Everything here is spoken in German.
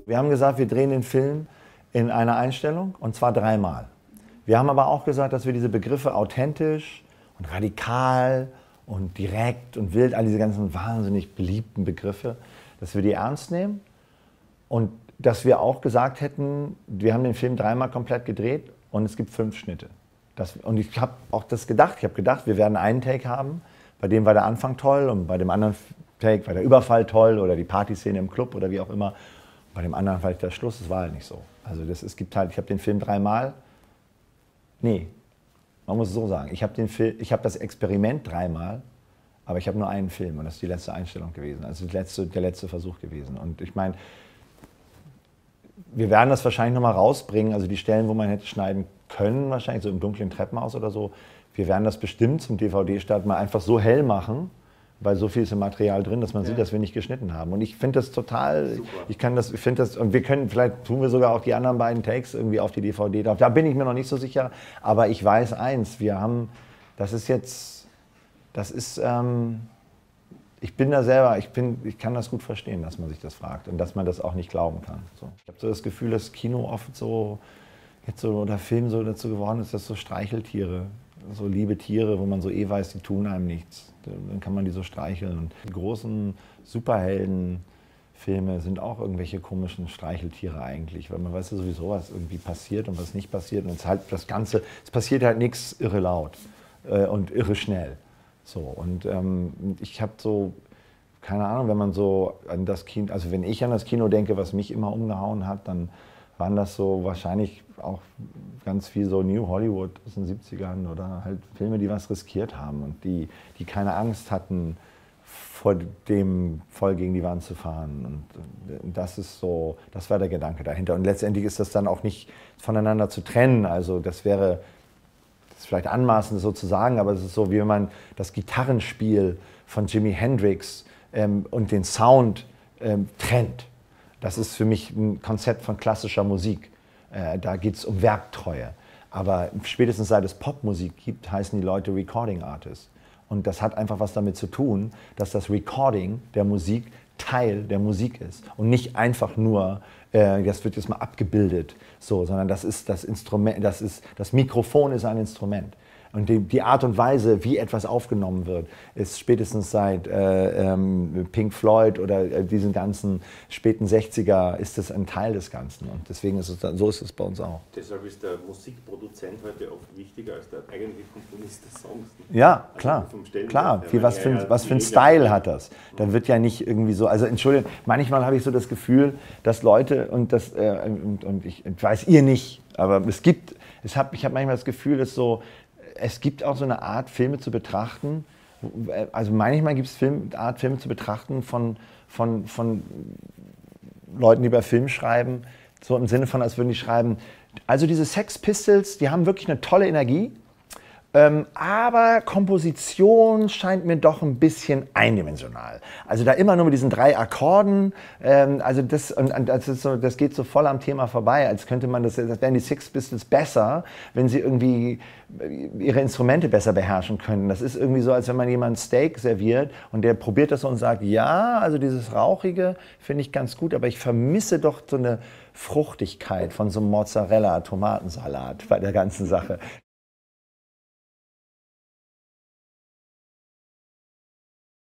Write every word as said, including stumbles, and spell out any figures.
Wir haben gesagt, wir drehen den Film in einer Einstellung und zwar dreimal. Wir haben aber auch gesagt, dass wir diese Begriffe authentisch und radikal und direkt und wild, all diese ganzen wahnsinnig beliebten Begriffe, dass wir die ernst nehmen und dass wir auch gesagt hätten, wir haben den Film dreimal komplett gedreht und es gibt fünf Schnitte. Das, und ich habe auch das gedacht, ich habe gedacht, wir werden einen Take haben, bei dem war der Anfang toll und bei dem anderen Take war der Überfall toll oder die Partyszene im Club oder wie auch immer. Bei dem anderen war der Schluss, das war halt nicht so. Also das, es gibt halt, ich habe den Film dreimal, nee, man muss es so sagen, ich habe den Film, ich habe das Experiment dreimal, aber ich habe nur einen Film und das ist die letzte Einstellung gewesen, also die letzte, der letzte Versuch gewesen. Und ich meine, wir werden das wahrscheinlich nochmal rausbringen, also die Stellen, wo man hätte schneiden können, wahrscheinlich so im dunklen Treppenhaus oder so, wir werden das bestimmt zum D V D-Start mal einfach so hell machen, weil so viel ist im Material drin, dass man ja sieht, dass wir nicht geschnitten haben. Und ich finde das total, super. ich kann das, ich finde das, und wir können, vielleicht tun wir sogar auch die anderen beiden Takes irgendwie auf die D V D drauf. Da bin ich mir noch nicht so sicher, aber ich weiß eins, wir haben, das ist jetzt, das ist, ähm, ich bin da selber, ich, bin, ich kann das gut verstehen, dass man sich das fragt und dass man das auch nicht glauben kann. So. Ich habe so das Gefühl, dass Kino oft so, jetzt so, oder Film so dazu geworden ist, dass so Streicheltiere, so liebe Tiere, wo man so eh weiß, die tun einem nichts. Dann kann man die so streicheln. Und die großen Superheldenfilme sind auch irgendwelche komischen Streicheltiere eigentlich, weil man weiß ja sowieso, was irgendwie passiert und was nicht passiert. Und es halt das Ganze, es passiert halt nichts irre laut äh, und irre schnell. So, und ähm, ich habe so, keine Ahnung, wenn man so an das Kino, also wenn ich an das Kino denke, was mich immer umgehauen hat, dann waren das so wahrscheinlich auch ganz viel so New Hollywood aus den siebzigern oder halt Filme, die was riskiert haben und die, die keine Angst hatten, vor dem voll gegen die Wand zu fahren. Und das ist so, das war der Gedanke dahinter. Und letztendlich ist das dann auch nicht voneinander zu trennen. Also das wäre, das ist vielleicht anmaßend so zu sagen, aber es ist so, wie wenn man das Gitarrenspiel von Jimi Hendrix ähm, und den Sound ähm, trennt. Das ist für mich ein Konzept von klassischer Musik. Äh, da geht es um Werktreue. Aber spätestens seit es Popmusik gibt, heißen die Leute Recording Artists. Und das hat einfach was damit zu tun, dass das Recording der Musik Teil der Musik ist. Und nicht einfach nur, äh, das wird jetzt mal abgebildet, so, sondern das ist das Instrument, das ist, das Mikrofon ist ein Instrument. Und die, die Art und Weise, wie etwas aufgenommen wird, ist spätestens seit äh, ähm, Pink Floyd oder äh, diesen ganzen späten sechziger ist das ein Teil des Ganzen. Und deswegen ist es dann, so ist es bei uns auch. Deshalb ist der Musikproduzent heute oft wichtiger als der eigentliche Komponist des Songs. Ja, klar. Also klar. Wie, was für, was für ein Style hat das? Da wird ja nicht irgendwie so, also Entschuldigung, manchmal habe ich so das Gefühl, dass Leute, und das, äh, und, und ich weiß ihr nicht, aber es gibt, es hab, ich habe manchmal das Gefühl, dass so, es gibt auch so eine Art, Filme zu betrachten, also manchmal gibt es Film, Art, Filme zu betrachten von, von, von Leuten, die über Film schreiben, so im Sinne von, als würden die schreiben, also diese Sex Pistols, die haben wirklich eine tolle Energie, ähm, aber Komposition scheint mir doch ein bisschen eindimensional. Also da immer nur mit diesen drei Akkorden, ähm, also das, und, und das, ist so, das geht so voll am Thema vorbei, als könnte man das, das wären die Sex Pistols besser, wenn sie irgendwie ihre Instrumente besser beherrschen können. Das ist irgendwie so, als wenn man jemanden Steak serviert und der probiert das und sagt, ja, also dieses Rauchige finde ich ganz gut, aber ich vermisse doch so eine Fruchtigkeit von so einem Mozzarella-Tomatensalat bei der ganzen Sache.